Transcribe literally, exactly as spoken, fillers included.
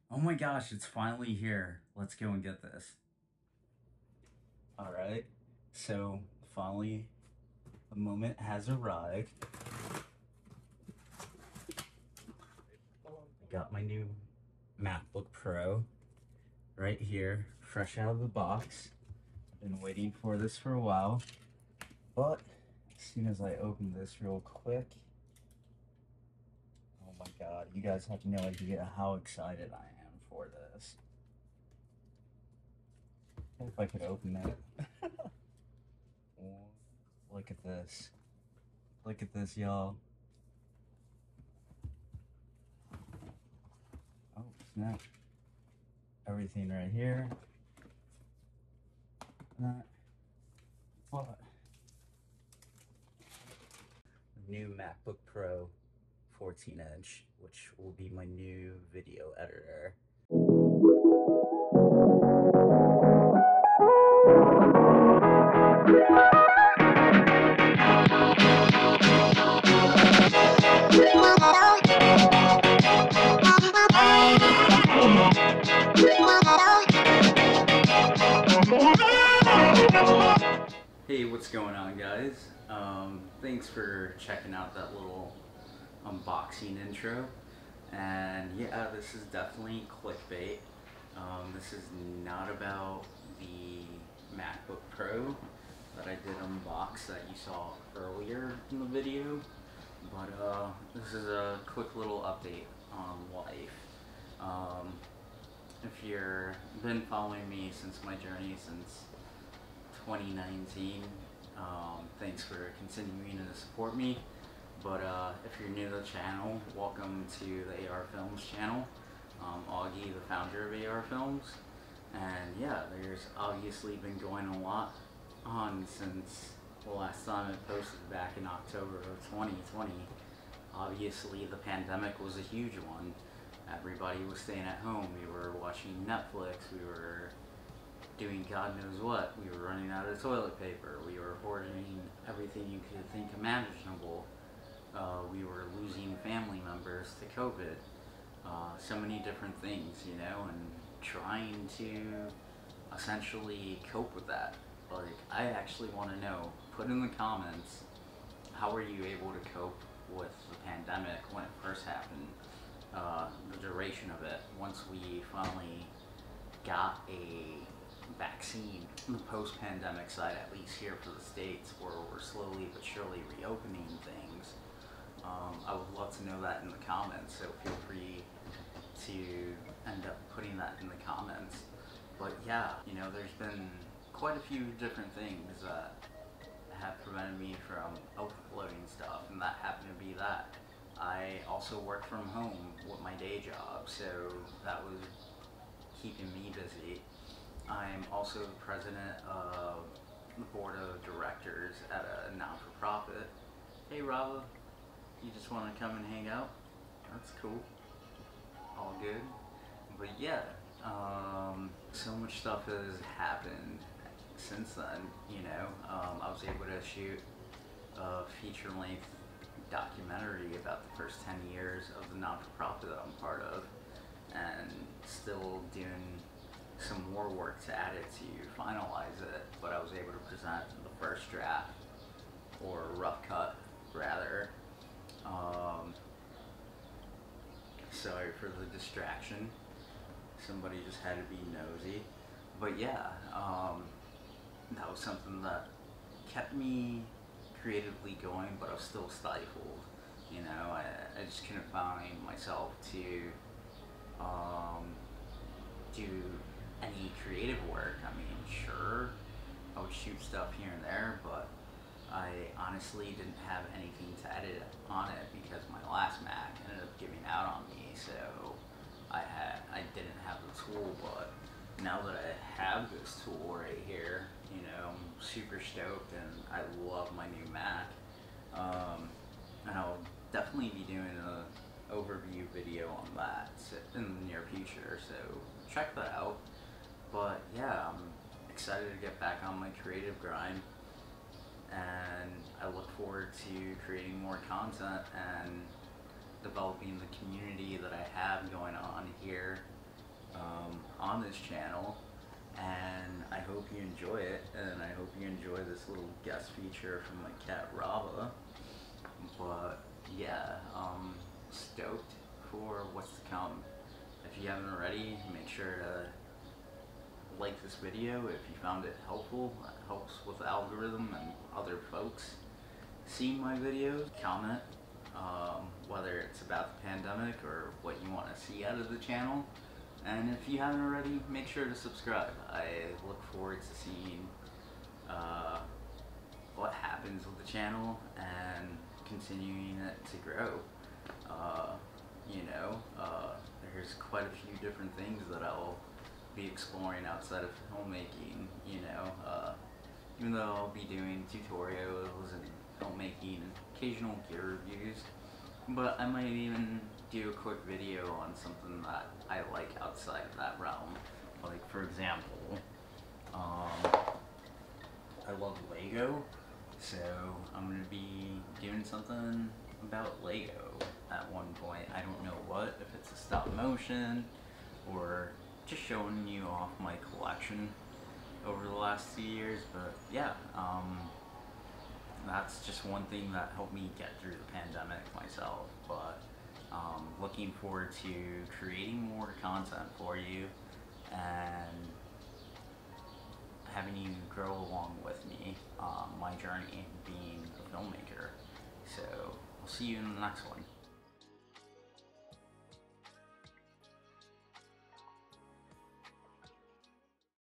Oh my gosh, it's finally here. Let's go and get this. All right, so finally the moment has arrived. I got my new MacBook Pro right here, fresh out of the box. I've been waiting for this for a while, but as soon as I open this real quick, oh my god, you guys have no idea how excited I am for this. If I could open it. Look at this. Look at this, y'all. Oh, snap. Everything right here. That. What? New MacBook Pro fourteen inch, which will be my new video editor. Hey, what's going on, guys? Um, thanks for checking out that little unboxing intro. And yeah, this is definitely clickbait. Um, this is not about the MacBook Pro that I did unbox that you saw earlier in the video, but uh, this is a quick little update on life. Um, if you've been following me since my journey since twenty nineteen, um, thanks for continuing to support me. But uh, if you're new to the channel, welcome to the A R Films channel. Um, Augie, the founder of A R Films. And yeah, there's obviously been going a lot on since the last time I posted back in October of twenty twenty. Obviously the pandemic was a huge one. Everybody was staying at home. We were watching Netflix. We were doing God knows what. We were running out of toilet paper. We were hoarding everything you could think imaginable. Uh, we were losing family members to COVID. Uh, so many different things, you know, and trying to essentially cope with that. Like, I actually want to know, put in the comments, how were you able to cope with the pandemic when it first happened? Uh, the duration of it, once we finally got a vaccine on the post-pandemic side, at least here for the States, where we're slowly but surely reopening things. Um, I would love to know that in the comments, so feel free to end up putting that in the comments. But yeah, you know, there's been quite a few different things that have prevented me from uploading stuff, and that happened to be that. I also work from home with my day job, so that was keeping me busy. I'm also the president of the board of directors at a non-for-profit. Hey Rava, you just want to come and hang out? That's cool. All good. But yeah, um, so much stuff has happened since then, you know. Um, I was able to shoot a feature-length documentary about the first ten years of the non-for-profit that I'm part of, and still doing some more work to add it to finalize it, but I was able to present the first draft, or rough cut, rather. Um, sorry for the distraction. Somebody just had to be nosy. But yeah, um, that was something that kept me creatively going, but I was still stifled. You know, I, I just couldn't find myself to um, do any creative work. I mean, sure, I would shoot stuff here and there, but I honestly didn't have anything to edit on it because my last Mac ended up giving out on me, so I had I didn't have the tool. But now that I have this tool right here, you know, I'm super stoked, and I love my new Mac. Um, and I'll definitely be doing an overview video on that in the near future, so check that out. But yeah, I'm excited to get back on my creative grind, and I look forward to creating more content and developing the community that I have going on here on this channel, and I hope you enjoy it, and I hope you enjoy this little guest feature from my cat Rava. But yeah, um, stoked for what's to come. If you haven't already, make sure to like this video if you found it helpful. It helps with the algorithm and other folks seeing my videos. Comment um, whether it's about the pandemic or what you want to see out of the channel. And if you haven't already, make sure to subscribe. I look forward to seeing uh, what happens with the channel and continuing it to grow. Uh, you know, uh, there's quite a few different things that I'll be exploring outside of filmmaking, you know, uh, even though I'll be doing tutorials and filmmaking and occasional gear reviews, but I might even do a quick video on something that I like outside of that realm. Like, for example, um, I love Lego, so I'm going to be doing something about Lego at one point. I don't know what, if it's a stop motion or just showing you off my collection over the last two years, but yeah, um, that's just one thing that helped me get through the pandemic myself. But um, looking forward to creating more content for you and having you grow along with me on my journey being a filmmaker. So I'll see you in the next one.